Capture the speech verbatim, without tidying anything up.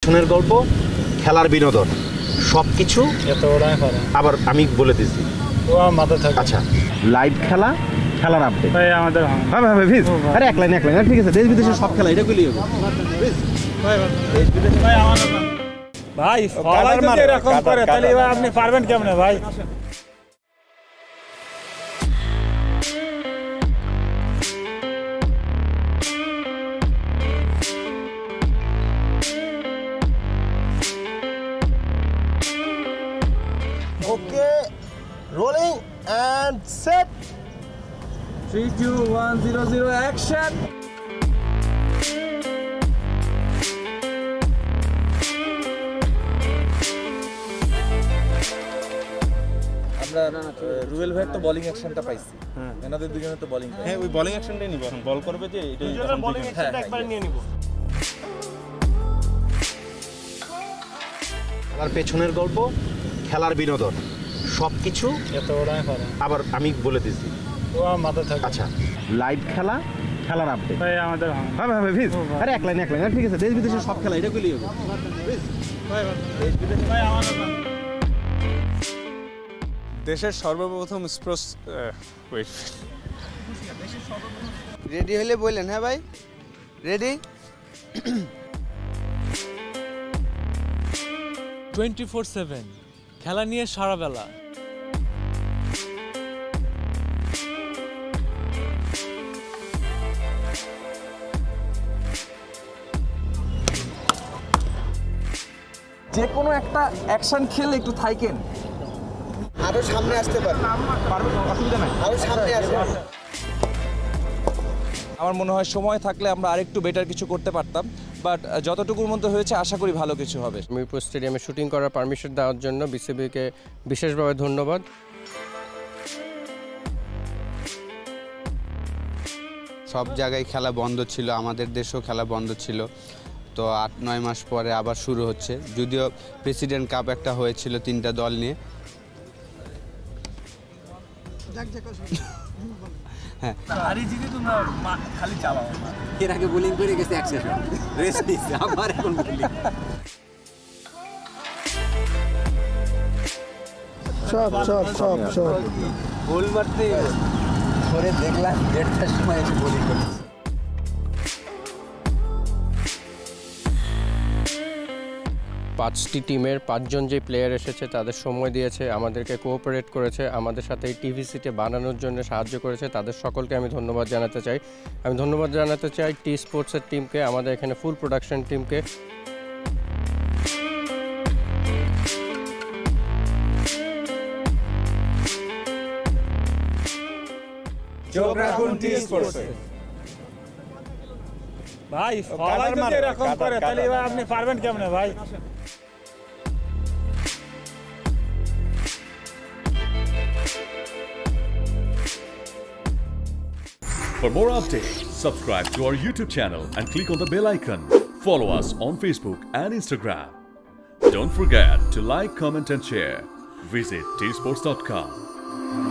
পেছনের গল্প, খেলার বিনোদন সবকিছু আবার আমি বলে দিচ্ছি। আচ্ছা, লাইভ খেলা, খেলার আপডেট ভাই আমাদের হ্যাঁ ভাই ভাই আরে এক লাইন এক লাইন ঠিক আছে। দেশ বিদেশের সব খেলা এটা কইলেই হবে ভাই। দেশ বিদেশে ভাই আমার ভাই সবাই যদি এরকম করে তাহলে ভাই আপনি পারবেন কেমনে ভাই? Okay, rolling and set. three, two, one, zero, zero, action. আমরা রুয়েল ভাইয়ের তো বোলিং অ্যাকশনটা পাইছি। হ্যাঁ, এনাদের দুজনের তো বোলিং। হ্যাঁ, ওই বোলিং অ্যাকশনটাই নিব এখন। বল করবে যে এটাই এখন বোলিং অ্যাকশনটা একবার নিয়ে নিব। খেলার পেছনের গল্প, খেলার বিনোদন সবকিছু আবার আমি বলে দিচ্ছি। আচ্ছা, লাইভ খেলা, খেলার আপডেট ভাই আমাদের হ্যাঁ ভাই ভাই আরে এক লাইন এক লাইন ঠিক আছে। দেশ বিদেশের সব খেলা এটা কইলেই হবে ভাই। দেশ বিদেশে ভাই আমাদের দেশের সর্বপ্রথম স্পোর্টস ওয়েট রেডি হলে বললেন। হ্যাঁ ভাই রেডি। টোয়েন্টি ফোর সেভেন খেলা নিয়ে সারা বেলা। যে কোনো একটা অ্যাকশন খেলে একটু থাইকেন, আরো সামনে আসতে পারবেন। অসুবিধা নাই, আরো সামনে আসবেন। আমার মনে হয় সময় থাকলে আমরা আরেকটু বেটার কিছু করতে পারতাম, বাট যতটুকুর মধ্যে হয়েছে আশা করি ভালো কিছু হবে। মিরপুর স্টেডিয়ামে শুটিং করার পারমিশন দেওয়ার জন্য বিসিবিকে বিশেষভাবে ধন্যবাদ। সব জায়গায় খেলা বন্ধ ছিল, আমাদের দেশেও খেলা বন্ধ ছিল, তো আট নয় মাস পরে আবার শুরু হচ্ছে। যদিও প্রেসিডেন্ট কাপ একটা হয়েছিল তিনটা দল নিয়ে। হ্যাঁ, খালি চালাও। এর আগে বোলিং করে গেছে এক সেশন, রেস্ট নিচ্ছে, আবার এখন বোলিং। সব সব সব সব গোল মারতে ধরে দেখলাম দেড়টার সময় এসে বোলিং করছে। পাঁচটি টিমের পাঁচজন যে প্লেয়ার এসেছে তাদের সময় দিয়েছে, আমাদেরকে কোঅপারেট করেছে, আমাদের সাথে এই টিভি সিটে বানানোর জন্য সাহায্য করেছে, তাদের সকলকে আমি ধন্যবাদ জানাতে চাই। আমি ধন্যবাদ জানাতে চাই টি স্পোর্টসের টিমকে, আমাদের এখানে ফুল প্রোডাকশন টিমকে। যোগ রাখুন টি স্পোর্টসে। ভাই সবাই যদি এরকম করে তাহলে ভাই আপনি পারবেন কেমনে ভাই? For more updates, subscribe to our YouTube channel and click on the bell icon. Follow us on Facebook and Instagram. Don't forget to like, comment and share. Visit T sports dot com.